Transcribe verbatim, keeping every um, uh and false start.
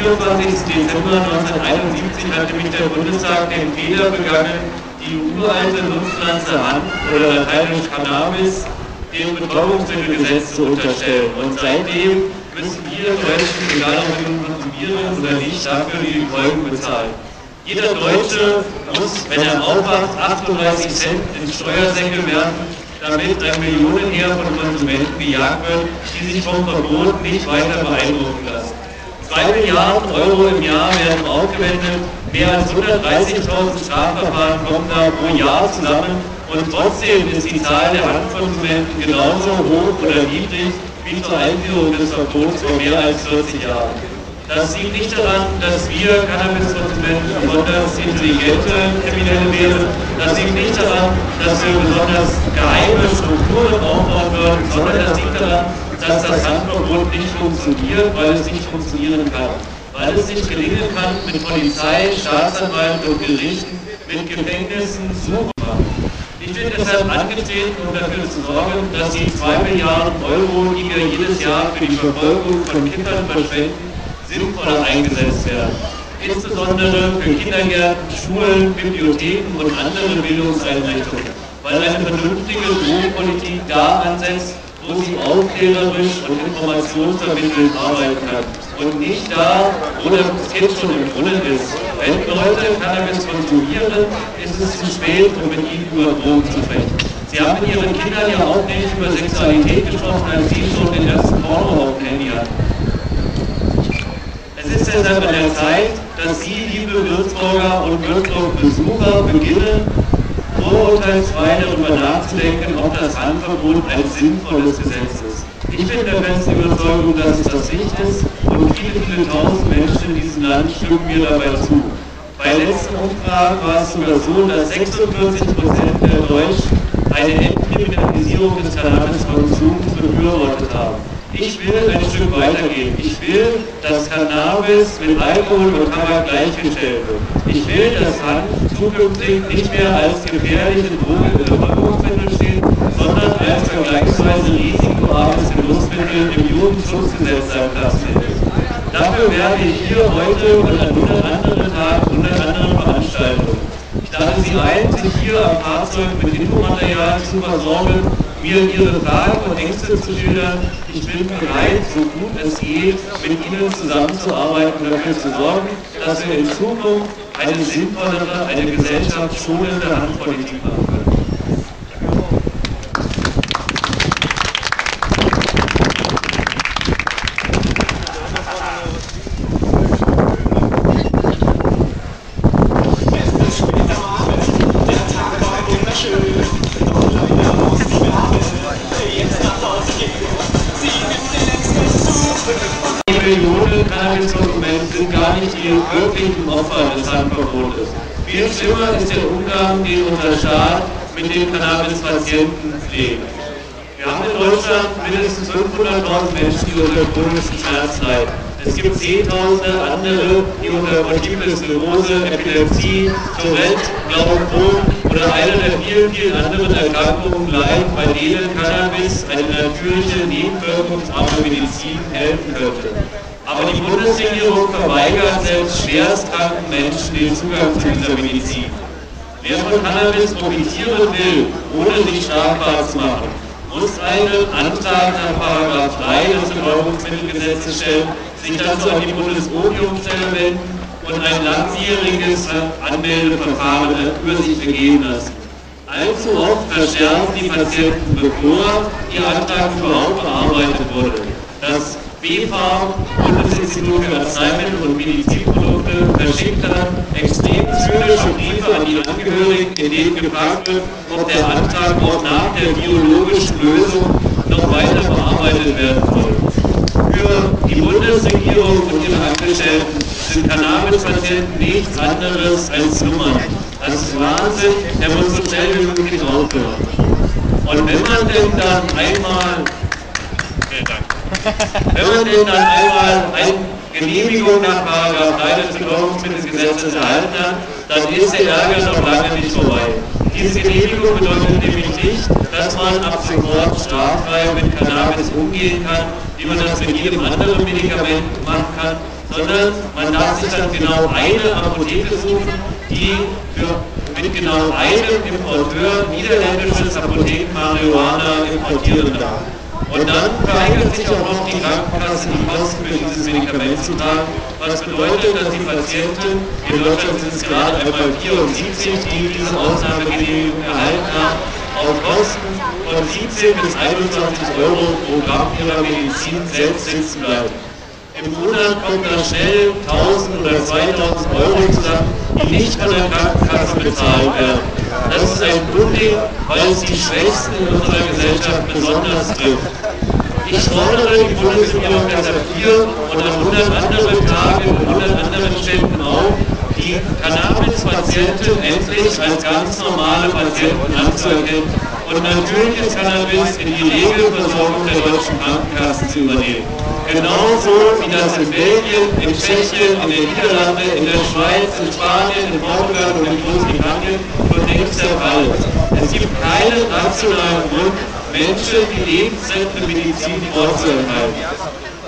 vierundzwanzigsten Dezember neunzehnhunderteinundsiebzig hat nämlich der Bundestag den Fehler begangen, die uralte Nutzpflanze Hanf oder lateinisch Cannabis dem Betäubungsmittelgesetz zu unterstellen. Und seitdem müssen wir Deutschen, egal ob wir nun konsumieren oder nicht, dafür die Folgen bezahlen. Jeder Deutsche muss, wenn er aufwacht, achtunddreißig Cent in Steuersäcke werfen, damit ein Millionenheer von Konsumenten gejagt wird, die sich vom Verbot nicht weiter beeindrucken lassen. Zwei Milliarden Euro im Jahr werden aufgewendet, mehr als hundertdreißigtausend Strafverfahren kommen da pro Jahr zusammen und trotzdem ist die Zahl der Hanfkonsumenten genauso hoch oder niedrig wie zur Einführung des Verbots vor mehr als vierzig Jahren. Das liegt nicht daran, dass wir Cannabiskonsumenten besonders intelligente Kriminelle wären. Das liegt nicht daran, dass wir besonders geheime Strukturen aufbauen würden, sondern das liegt daran, dass das Hanfverbot nicht funktioniert, weil es nicht funktionieren kann. Weil es nicht gelingen kann, mit Polizei, Staatsanwalt und Gerichten, mit Gefängnissen zu machen. Ich bin deshalb angetreten, um dafür zu sorgen, dass die zwei Milliarden Euro, die wir jedes Jahr für die Verfolgung von Kindern verschwenden, sinnvoll eingesetzt werden. Insbesondere für Kindergärten, Schulen, Bibliotheken und andere Bildungseinrichtungen, weil eine vernünftige Drogenpolitik da ansetzt, wo sie aufklärerisch und informationsvermittelnd arbeiten kann und nicht da, wo das Kind schon im Brunnen ist. Wenn Leute Cannabis konsumieren, ist es zu spät, um mit ihnen über Drogen zu sprechen. Sie haben mit ihren Kindern ja auch nicht über Sexualität gesprochen, als sie schon den ersten Porno auf dem Handy hatten. Es ist deshalb an der Zeit, dass Sie, liebe Würzburger und Würzburg-Besucher, beginnen, vorurteilsfrei darüber nachzudenken, ob das Hanfverbot ein sinnvolles Gesetz ist. Ich bin der festen Überzeugung, dass es das nicht ist und viele, viele tausend Menschen in diesem Land stimmen mir dabei zu. Bei letzten Umfragen war es sogar so, dass sechsundvierzig Prozent der Deutschen eine Entkriminalisierung des Cannabiskonsums befürwortet haben. Ich will ein Stück weitergehen. Ich will, dass Cannabis mit Alkohol und Tabak gleichgestellt wird. Ich will, dass Hanf zukünftig nicht mehr als gefährliche Drogenmittel steht, sondern als vergleichsweise risikoarmes Genussmittel im Jugendschutzgesetz seinen Platz findet. Dafür werde ich hier heute und an hundert anderen Tagen, hundert anderen Veranstaltungen. Ich lade Sie ein, sich hier am Fahrzeug mit Infomaterial zu versorgen, mir Ihre Fragen und Ängste zu schildern. Ich bin bereit, so gut es geht, mit Ihnen zusammenzuarbeiten und dafür zu sorgen, dass wir in Zukunft eine sinnvollere, eine gesellschaftsschonende Handpolitik machen können. Millionen Cannabiskonsumenten sind gar nicht die wirklichen Opfer des Hanfverbotes. Viel schlimmer ist der Umgang, den unser Staat mit den Cannabispatienten pflegt. Wir haben in Deutschland mindestens fünfhunderttausend Menschen, die unter chronischen Schmerzen leiden. Es gibt Zehntausende andere, die unter Multiple Sklerose, Epilepsie, Tourette, Glaukom oder einer der vielen, vielen anderen Erkrankungen leiden, bei denen Cannabis eine natürliche, nebenwirkungsarme Medizin helfen könnte. Aber die Bundesregierung verweigert selbst schwerstkranken Menschen den Zugang zu dieser Medizin. Wer von Cannabis profitieren will, ohne sich strafbar zu machen, muss einen Antrag nach Paragraph drei des Betäubungsmittelgesetzes stellen, sich dazu an die Bundesopiumstelle wenden und ein langjähriges Anmeldeverfahren über sich ergehen lassen. Allzu oft versterben die Patienten, bevor ihr Antrag überhaupt bearbeitet wurde. Das B F A M, Bundesinstitut für Arzneimittel und Medizinprodukte, verschickt dann extrem zynische Briefe an die Angehörigen, in denen gefragt wird, ob der Antrag auch nach der biologischen Lösung noch weiter bearbeitet werden soll. Für die Bundesregierung und ihre Angestellten sind Cannabispatienten nichts anderes als Nummern. Das ist Wahnsinn, der muss so schnell wie möglich aufhören. Und wenn man denn dann einmal, vielen Dank, wenn man denn dann einmal eine Genehmigung nach Paragraph drei des Betäubungsmittelgesetzes erhalten hat, dann ist der Ärger noch lange nicht vorbei. Diese Genehmigung bedeutet nämlich nicht, dass man ab sofort straffrei mit Cannabis umgehen kann, wie man das mit jedem anderen Medikament machen kann, sondern man darf sich dann genau eine Apotheke suchen, die für, mit genau einem Importeur niederländisches Apotheken-Marihuana importieren darf. Und dann weigert sich auch noch die Krankenkasse, die Kosten für dieses Medikament zu tragen, was bedeutet, dass die Patienten, in Deutschland sind es gerade einmal vierundsiebzig, die diese Ausnahmegenehmigung erhalten haben, auf Kosten von siebzehn bis einundzwanzig Euro pro Gramm ihrer Medizin selbst sitzen bleiben. Im Monat kommt da schnell tausend oder zweitausend Euro zusammen, die nicht von der Krankenkasse bezahlt werden. Das ist ein Unding, weil es die Schwächsten in unserer Gesellschaft besonders trifft. Ich fordere die Bundesregierung deshalb hier und an hundert anderen Tagen in hundert anderen Städten auf, die Cannabis-Patienten endlich als ganz normale Patienten anzuerkennen und natürliches Cannabis in die Regelversorgung der deutschen Krankenkassen zu übernehmen. Genauso wie das in Belgien, in Tschechien, in den Niederlanden, in der Schweiz, in Spanien, in Portugal und in Großbritannien schon längst der Fall ist. Es gibt keinen rationalen Grund, Menschen die lebensrettende Medizin vorzuenthalten.